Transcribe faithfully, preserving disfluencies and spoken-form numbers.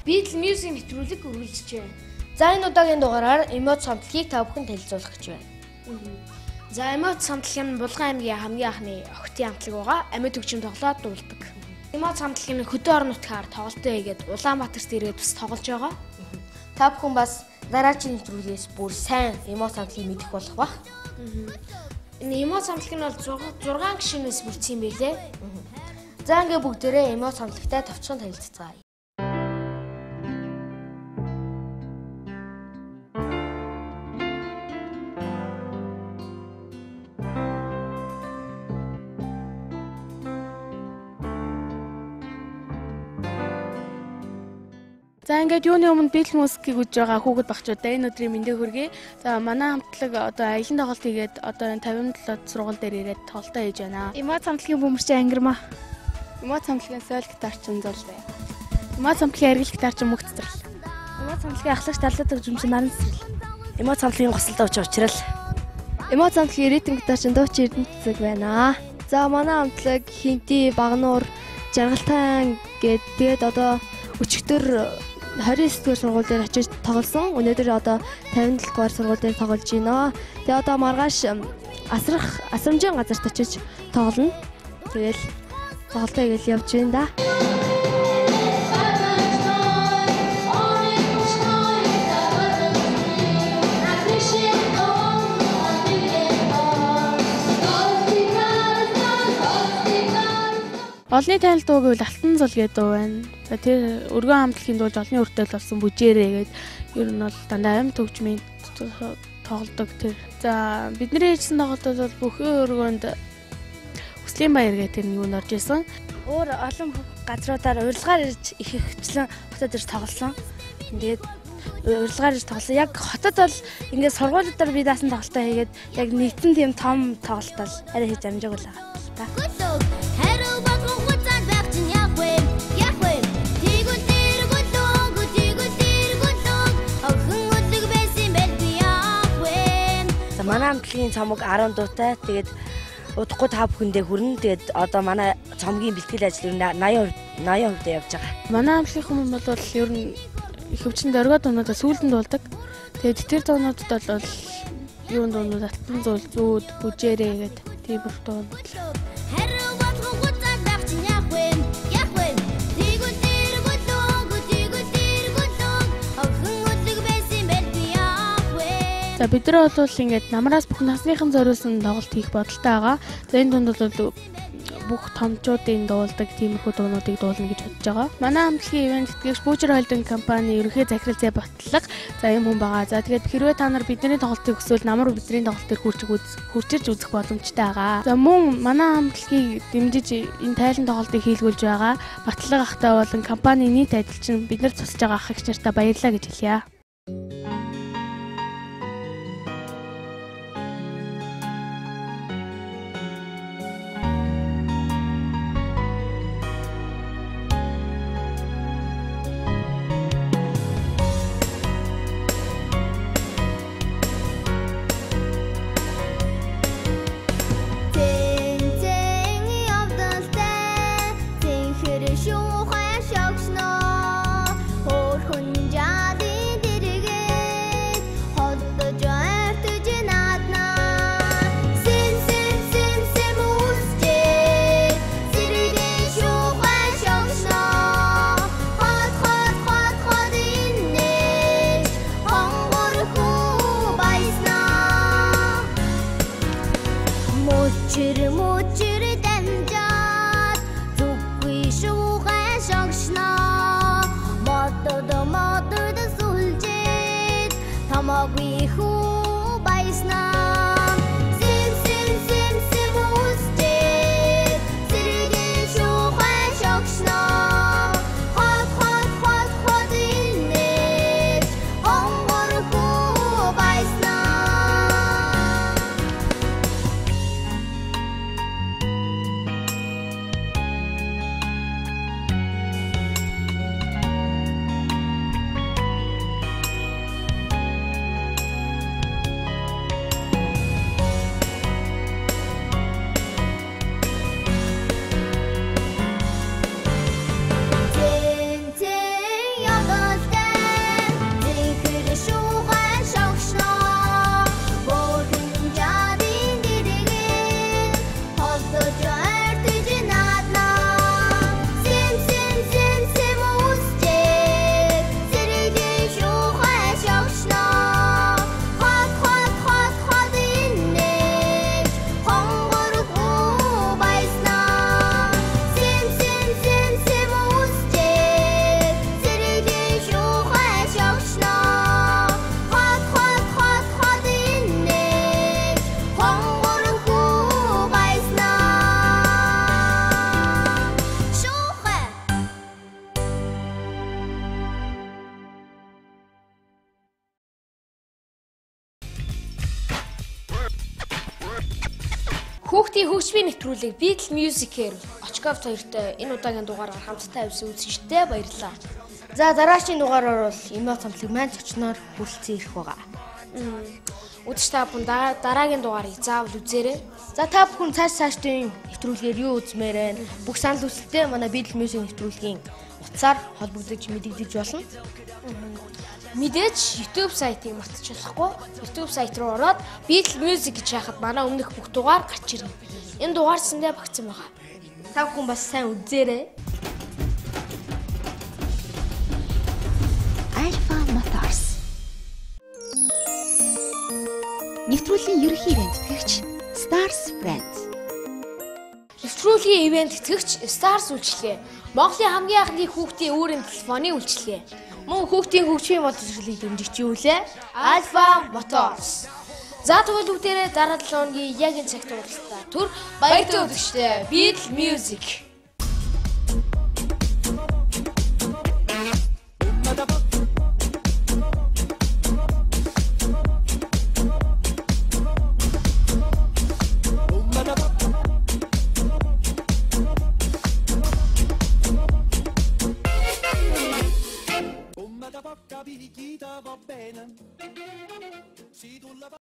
Beatle Music нэвтрүүлэг үргэлжлэж байна. За энэ удаагийн дугаараар эмот самтлагийг та бүхэнд танилцуулах гэж байна. За эмот самтлаг нь Булган аймгийн хамгийн анхны охидын амтлаг байгаа. Амьд төгчм тоглоод дуулдаг. Эмот самтлаг нь хөдөө орон нутгаар тоглолтоо хийгээд Улаанбаатарт ирээд бас тоглож байгаа. Та бүхэн бас дараагийн нэвтрүүлгээс бүр сайн эмот самтлагийг мэдэх болох бах. Энэ эмот самтлаг нь бол зургаан гишүүнээс бүрдсэн юм байлээ. За ингээ бүгдээрээ эмот самтлагтай товчхон танилццгаая. За ингээд юуны өмнө Beatle Music-ийг үзэж байгаа хүүхэд багчуудаа энэ өдрийн мэндийг хүргэе. За манай хамтлаг одоо аялын тоглолт хийгээд одоо энэ тавин долоод сургууль дээр ирээд тоглолтоо хийж байна. Эмот самтлагийн бөмбөрчин ангирмаа. Эмот самтлагийн соёл гитарчин зурл бай. Эмот самтлагийн аргил гитарчин мөх цэцэрлэл. Эмот самтлагийн ахлагч даллаад хөгжимчин наран цэцэрлэл. Эмот самтлагийн госолтой уч уучрал. Эмот самтлагийн ритм гитарчин дуучин эрдэнэ цэцэг байна. За манай хамтлаг Хинти, Багнуур, Жаргалтайн гээд тэгээд одоо өчигдөр двадцать девять дугаар сургууль дээр очиж тоглосон. Өнөөдөр одоо пятьдесят дугаар сургууль дээр тоглож байна. Тэгээ одоо маргааш асрах асрамжийн газарт очиж тоглоно. Тэгэл тоглолтоо хийгээл явж байна да. Олны танил дуу гэвэл Алтан зул гэдэг дуу байна. За тэр өргөн хамтлагийн дуулж олны хүртэл болсон бүжээрээ гээд ер нь бол дандаа амт хөгжмийн тоглодог тэр. За бидний хийсэн тоглолтод бол бүхэн өргөнд Хүслийн баяр гэх тэр нэг нь орж исэн. Өөр олон газруудаар урилгаар ирж их хвчлэн хотод ирж тоглосон. Тэгээд урилгаар ирж тоглосон. Яг хотод бол ингээд сургуулиудаар би даасан тоглолтоо хийгээд яг нэгэн тийм том тоглолт бол арай хийж амжаагүй л байгаа та. Манай хамтлагийн цомог десять дуутай. Тэгээд удахгүй та бүхэндээ хүрнэ. Тэгээд одоо манай цомгийн бэлтгэл ажил ер нь восемьдесят хувьд явж байгаа. Манай хамтлагийн хүмүүс бол ер нь хөвчөнд оргоо дуунуудаа сүүлдэнд дуулдаг. Тэгээд тэр дуунуудад бол юунд дуунууд Алтан зул, зүүд, бүжээрээ гэдэг тиймэр дуунууд. За бид нар бол ингээд намраас бүх насныхан зориулсан тоглолт хийх бодолтой байгаа. За энэ дунд бол бүх томчуудын дуулдаг тиймэрхүү дуунуудыг дуулна гэж бодож байгаа. Манай хамтлагийн ивент тэтгэгч Boocher Holding компани ерөнхий захирал зай батлаг за юм хүн байгаа. За тэгээд хэрвээ та нар бидний тоглолтыг хүсвэл намар бидний тоглолт төр хурцж хурцж үзэх боломжтой байгаа. За мөн манай хамтлагийг дэмжиж энэ тайлан тоглолтыг хийлгүүлж байгаа батлаг ахтай болон компани нийт ажилчин бид нар цусж байгаа ах эгч нартаа баярлалаа гэж хэлье. Хүүхдийн хөгжмийн нэвтрүүлэг Beat Music-ээр Очков хоёртой энэ удаагийн дугаараар хамтдаа явсан үзсэн шүү дээ. Баярлалаа. За дараагийн дугаараар бол эмээ цамтлаг маань зочноор хүрэлцэн ирэх байгаа. Үдч та бүхэн дараагийн дугаарыг заавал үзээрэй. За та бүхэн цааш цаашдын нэвтрүүлгээр юу үзмээр байна? Бүх санал хүсэлтээ манай Beat Music нэвтрүүлгийн утсаар холбогдож мэдэгдэж болно. Мэдээж YouTube сайтыг мартчихлахгүй. YouTube сайт руу ороод Beat Music гэж яхад манай өмнөх бүх дугаар гарч ирнэ. Энэ дугаар сэндээ багцсан байгаа. Та бүхэн бас сайн үзээрэй. Alpha Motors. Нэвтрүүлгийн ерөнхий ивент тэтгэгч Stars Brand. Нэвтрүүлгийн ивент тэтгэгч Stars үйлчлэгээ. Монголын хамгийн анхны хүүхдийн өөрийн телефоны үйлчлэгээ. Мөн хүүхдийн хөгжмийн боловсролыг дэмжиж юу лээ? Alpha Motors. За тэгвэл бүгдээрээ дараа долоо өдрийн яг энэ цагт уулзлаа. Түр баяртай үзэгчтэй Beat Music. Bocca picchita va bene.